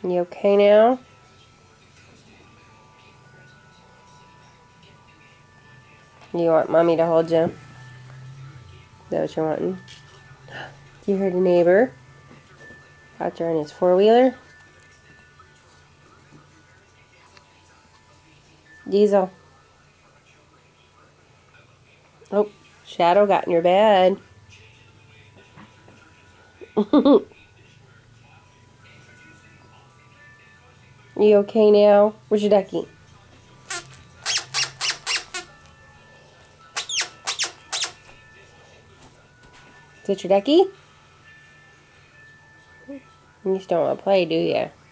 You okay now? You want Mommy to hold you? Is that what you're wanting? You heard a neighbor. Out there on his four-wheeler. Diesel. Oh, Shadow got in your bed. You okay now? Where's your ducky? Is that your ducky? You just don't want to play, do you?